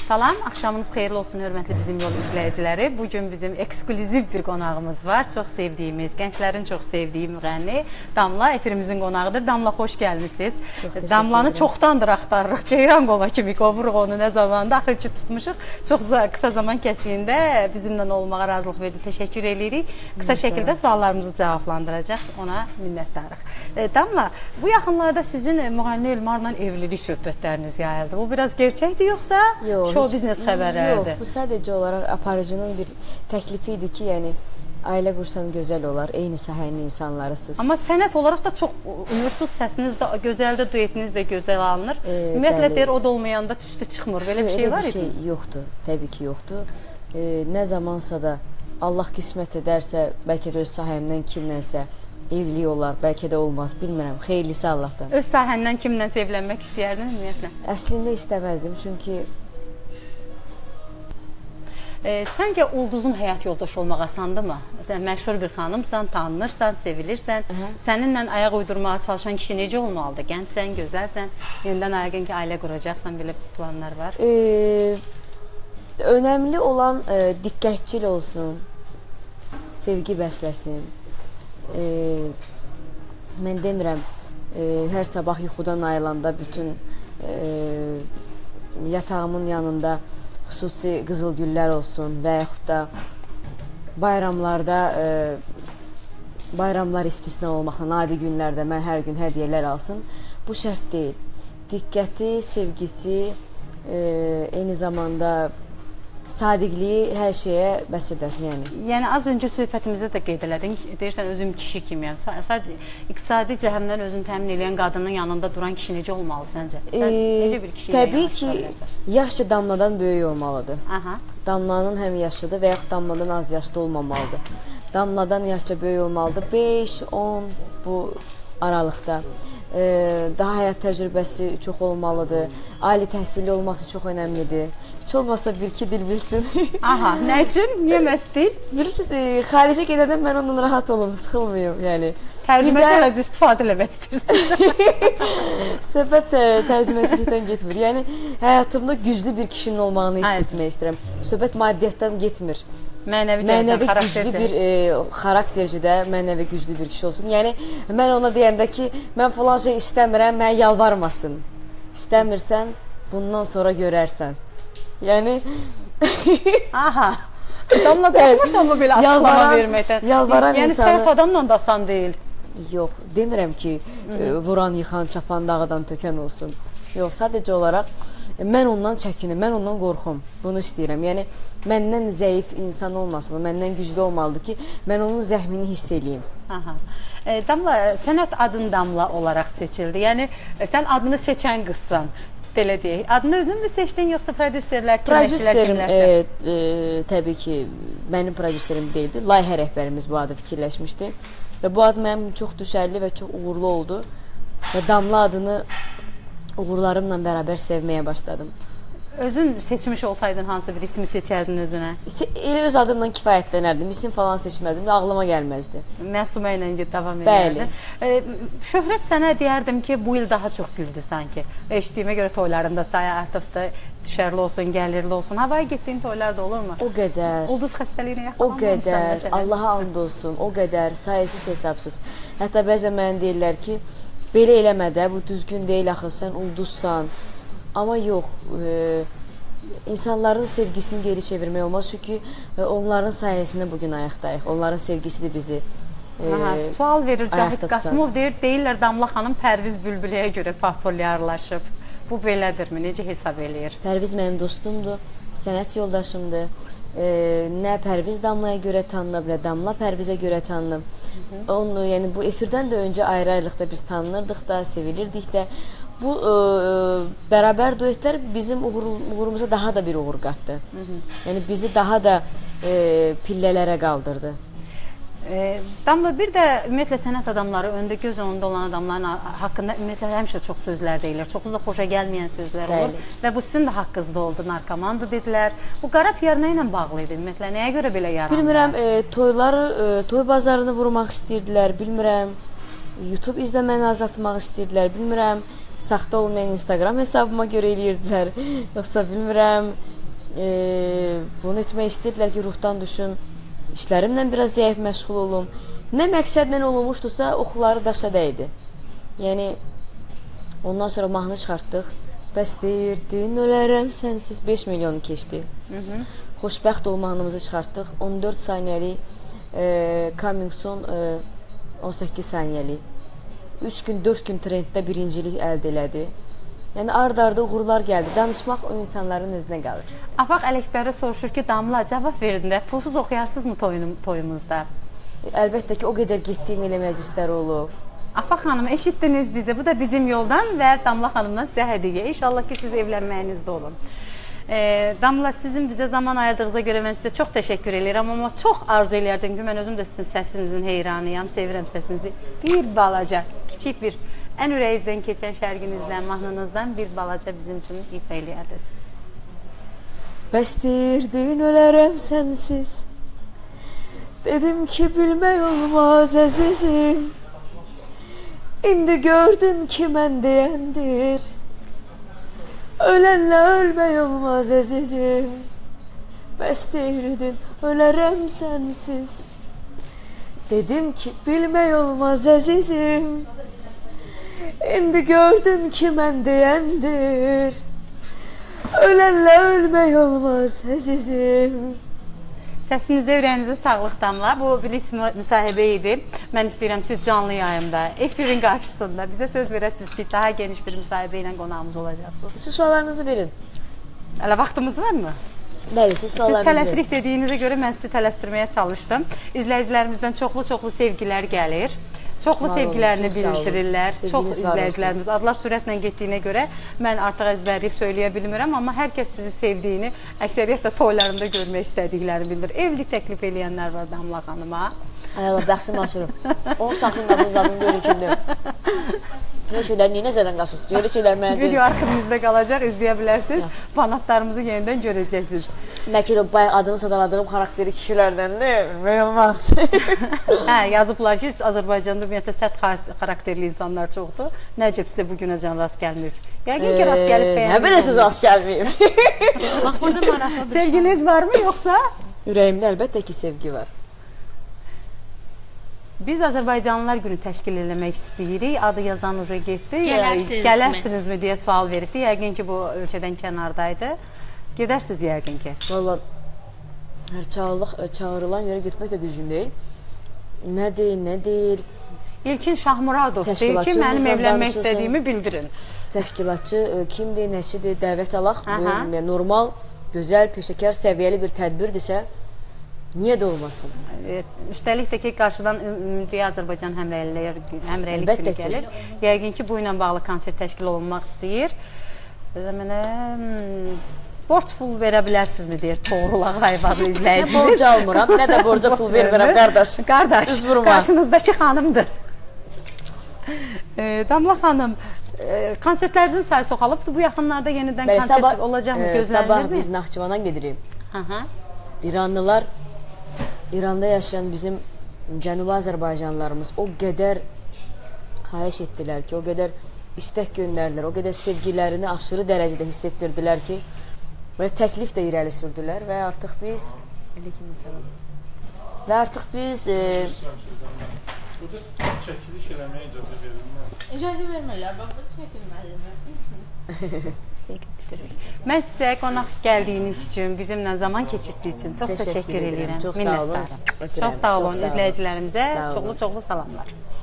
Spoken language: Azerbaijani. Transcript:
Salam, axşamınız xeyirli olsun, hörmətli bizim yol izləyiciləri. Bugün bizim eksklüziv bir qonağımız var. Çox sevdiyimiz, gənclərin çox sevdiyi müğənni Damla efirimizin qonağıdır. Damla, xoş gəlmisiniz. Damlanı çoxdandır axtarırıq. Ceyran qova kimi qovuruq onu nə zamanda. Axır ki, tutmuşuq. Çox qısa zaman kəsiyində bizimlə olmağa razılıq verdi. Təşəkkür edirik. Qısa şəkildə suallarımızı cavablandıracaq. Ona minnətdarıq. Damla, bu yaxınlarda sizin müğənni Elmarla evlilik söhbətləriniz yayıldı. Bu biraz gerçəkdir yoxsa? Yox. Show biznes xəbərlərdir. Yox, bu sadəcə olaraq aparıcının bir təklifi idi ki, yəni ailə qursan gözəl olar, eyni sahənin insanlarısınız. Amma sənət olaraq da çox ümursuz, səsiniz də gözəldir, duetiniz də gözəl alınır. Ümumiyyətlə deyir, o da olmayanda tüstü çıxmır. Belə bir şey var idi? Elə bir şey yoxdur, təbii ki, yoxdur. Nə zamansa da Allah qismət edərsə, bəlkə də öz sahəmdən kimlənsə evlilik olar, bəlkə də olmaz, bilmirəm. Xeyirlisi Allahdan. Öz sahəndən kimlənsə evlənmək istəyərdin ümumiyyətlə? Əslində istəməzdim, çünki Səncə ulduzun həyat yoldaşı olmaq asandırmı? Sən məşhur bir xanımsan, tanınırsan, sevilirsən. Səninlə ayaq uydurmağa çalışan kişi necə olmalıdır? Gəncsən, gözəlsən, yenidən ayaqın ki, ailə quracaqsan, belə planlar var. Önəmli olan diqqətçil olsun, sevgi bəsləsin. Mən demirəm, hər sabah yuxudan ayılanda bütün yatağımın yanında xüsusi qızıl güllər olsun və yaxud da bayramlarda, bayramlar istisna olmaqla, adi günlərdə mən hər gün hədiyyələr alsın. Bu şərt deyil. Diqqəti, sevgisi, eyni zamanda sadiqliyi hər şeyə bəs edər. Yəni, az öncə söhbətimizdə də qeyd elədin, deyirsən özüm kişi kimi. İqtisadi cəhəmdən özünü təmin edən qadının yanında duran kişi necə olmalı səncə? Necə bir kişi ilə təbii ki, yaşca Damladan böyük olmalıdır. Damlanın həm yaşlıdır və yaxud Damladan az yaşlı olmamalıdır. Damladan yaşca böyük olmalıdır. 5-10 bu aralıqda. Daha həyat təcrübəsi çox olmalıdır. Ali təhsilli olması çox önəmlidir. Heç olmasa bir-iki dil bilsin. Aha, nə üçün? Niyə məhz dil? Bilirsiniz, xaricə gedəndən mən ondan rahat olum, sıxılmıyım. Tərcüməçi az istifadə eləmək istəyirsən. Söhbət tərcüməçilikdən getmir. Yəni, həyatımda güclü bir kişinin olmağını hissetmək istəyirəm. Söhbət maddiyyatdan getmir. Mənəvi güclü bir xaraktercidə, mənəvi güclü bir kişi olsun. Yəni, mən ona deyəndə ki, mən falan şey istəmirəm, mənə yalvarmasın. İstəmirsən, bundan sonra görərsən. Yəni... Aha, Damla qorxmursan mı belə açıqlama verməkdən? Yalvaran yəni, insanı... sərf adamla da asan deyil. Yox, demirəm ki, vuran, yıxan, çapan, dağıdan tökən olsun. Yox, sadəcə olaraq mən ondan çəkinim, mən ondan qorxum. Bunu istəyirəm. Yəni, məndən zəif insan olmasın, məndən güclü olmalıdır ki, mən onun zəhmini hiss eləyim. Damla, sənət adın Damla olaraq seçildi. Yəni, sən adını seçən qızsan, belə deyək. Adını özün mü seçdin, yoxsa prodüserlər, kimləşdilər? Təbii ki, mənim prodüserim deyildi. Layihə rəhbərimiz bu adı fikirləşmişdi. Və bu ad mənim çox düşərli və çox uğurlu oldu. Və Damla adını uğurlarımla bərabər sevməyə başladım. Özün seçmiş olsaydın hansı bir ismi seçərdin özünə? Elə öz adımla kifayətlənərdim. İsim falan seçməzdim, ağlıma gəlməzdi. Məsumə ilə davam edərdin. Şöhrət sənə deyərdim ki, bu il daha çox güldü sanki. Eşitdiyimə görə toylarında sayı artıqda düşərli olsun, gəlirli olsun. Havaya getdiyin toylar da olurmu? O qədər. Ulduz xəstəliyinə yaxalanmamısan məsələn? O qədər. Allaha and olsun, o qədər. Sayısız hesabsız. Hətta bəzən mənə deyirlər ki, belə eləmədə, bu düzgün deyil axı, sən ulduzsan. Amma yox, insanların sevgisini geri çevirmək olmaz. Çünki onların sayəsində bugün ayaqdayıq. Onların sevgisidir bizi sual verir Cahid Qasımov, deyirlər Damla xanım Pərviz Bülbüləyə görə populyarlaşıb. Bu belədirmi? Necə hesab eləyir? Pərviz mənim dostumdur, sənət yoldaşımdır. Nə Pərviz Damlaya görə tanınıb, nə Damla Pərvizə görə tanınıb. Yəni, bu efirdən də öncə ayrı-ayrılıqda biz tanınırdıq da, sevilirdik də. Bu bərabər duetlər bizim uğurumuza daha da bir uğur qatdı. Yəni, bizi daha da pillələrə qaldırdı. Damla, bir də ümumiyyətlə sənət adamları, öndə göz önündə olan adamların haqqında ümumiyyətlə həmişə çox sözlər deyilir. Çoxu da xoşa gəlməyən sözlər olur. Və bu sizin də haqqınızda oldu, narkomandı dedilər. Bu qara PR nə ilə bağlı idi ümumiyyətlə? Nəyə görə belə yarandı? Bilmirəm, toy bazarını vurmaq istəyirdilər, bilmirəm. YouTube izləməni azaltmaq istəyirdilər, bilmirəm. Saxta olmayan Instagram hesabıma görə eləyirdilər. Yoxsa bilmirəm, bunu etmək istəyirdilər ki, ruhdan düşüm, işlərimlə biraz zəif məşğul olum. Nə məqsədlə olunmuşdursa, oxuları daşa dəydi. Yəni, ondan sonra mahnı çıxartdıq. Bəs deyirdin, ölərəm sənsiz 5 milyonu keçdi. Xoşbəxt ol mahnımızı çıxartdıq. 14 saniyəlik, Coming Soon 18 saniyəlik. 3 gün, 4 gün trenddə birincilik əldə elədi. Yəni, ard-arda uğurlar gəldi. Danışmaq o insanların özünə qalır. Afaq Ələkbərə soruşur ki, Damla, cavab verin də, pulsuz oxuyarsınızmı toyumuzda? Əlbəttə ki, o qədər getdiyim elə məclislər olub. Afaq xanım, eşitdiniz bizi. Bu da bizim yoldan və Damla xanımdan sizə hədiyyə. İnşallah ki, siz evlənməyinizdə olun. Damla, sizin bizə zaman ayırdığınıza görə mən sizə çox təşəkkür edirəm, amma çox arzu eləyərdim ki, mən özüm də sizin səsinizin heyranıyam, sevirəm səsinizi. Bir balaca, kiçik bir, ən ürəyinizdən keçən şərqinizdən, mahnınızdan bir balaca bizim üçün ifa eləyərdiniz. Bəs deyirdin, ölərəm sənsiz. Dedim ki, bilmək olmaz əzizim. İndi gördün ki, mən deyəndir. Ölənlə ölmək olmaz əzizim. Bəs deyirdin, ölərəm sənsiz. Dedim ki, bilmək olmaz əzizim. İndi gördün ki, mən deyəndir. Ölənlə ölmək olmaz əzizim. Səsinizə, ürəyinizə sağlıq Damla. Bu bilis müsahibə idi. Mən istəyirəm siz canlı yayımda, efirin qarşısında bizə söz verəsiniz ki, daha geniş bir müsahibə ilə qonağımız olacaqsınız. Siz suallarınızı verin. Hələ vaxtımız varmı? Bəli, siz suallarınızı verin. Siz tələsirik dediyinizə görə mən sizi tələsdirməyə çalışdım. İzləyicilərimizdən çoxlu sevgilər gəlir. Çoxlu sevgilərini bildirirlər. Çox izləyicilərimiz adlar sürətlə getdiyinə görə mən artıq əzbərləyib söyləyə bilmirəm, amma hər kəs sizi sevdiyini, əksəriyyət də toylarında görmək istədiklərini bildirir. Evlilik təklif eləyənlər var Damla xanıma. Ay Allah, bəxtim açırım. Onun saxlığının zadını görün kimdir. Nə şeylər, niyə nəzərdən qaçırsınız? Öyle şeylər mənə deyil. Video arxivimizdə qalacaq, izləyə bilərsiniz. Fanatlarımızı yenidən görəcəksiniz. Bəlkə də bayaq adını sadaladığım xarakteri kişilərdəndir, bilmək olmaz. Yazıblar ki, Azərbaycanda ümumiyyətlə sərt xarakterli insanlar çoxdur. Nəcəb sizə bugünəcən rast gəlməyib. Yəqin ki, rast gəlib bəyəndiniz. Nə biləsiniz rast gəlməyib? Bax, burada maraqlı bir şey. Sevginiz varmı, yoxsa? Ürəyimdə əlbəttə ki, sevgi var. Biz Azərbaycanlılar günü təşkil eləmək istəyirik. Adı yazan uca getdi. Gələrsinizmi deyə sual veribdi. Yəqin ki, bu ölkədən kənardaydı. Gedərsiniz yəqin ki. Valla, çağırılan yerə getmək də düzgün deyil. Nə deyil. İlkin Şahmuradov deyir ki, mənim evlənmək istədiyimi bildirin. Təşkilatçı kimdir, nəçidir, dəvət alaq. Normal, gözəl, peşəkar, səviyyəli bir tədbirdirsə, niyə də olmasın? Üstəlik də ki, qarşıdan Ümumi Azərbaycan həmrəylik günü gəlir. Yəqin ki, bu ilə bağlı konsert təşkil olunmaq istəyir. Mənə borc pul verə bilərsinizmi, deyir Toğrul Ağayvalı izləyicimiz. Nə borc almıram, nə də borca pul vermirəm, qardaş. Qardaş, qarşınızdakı xanımdır. Damla xanım, konsertlərinizin sayı çoxalıbdır. Bu yaxınlarda yenidən konsert olacaqmı, gözlənilir mi? Sabah biz Naxçıvana gedirik. İranlılar, İranda yaşayan bizim Cənubi Azərbaycanlılarımız o qədər xahiş etdilər ki, o qədər istək göndərdilər, o qədər sevgilərini aşırı dərəcədə hiss etdirdilər ki, belə təklif də irəli sürdülər və artıq biz çəkiliş eləməyə icazə verilməz. İcazə vermirlər, bax, çəkilməlidir. Mən sizə qonaq gəldiyiniz üçün, bizimlə zaman keçirdiyiniz üçün çox təşəkkür edirəm. Çox sağ olun. Çox sağ olun izləyicilərimizə. Çoxlu salamlar.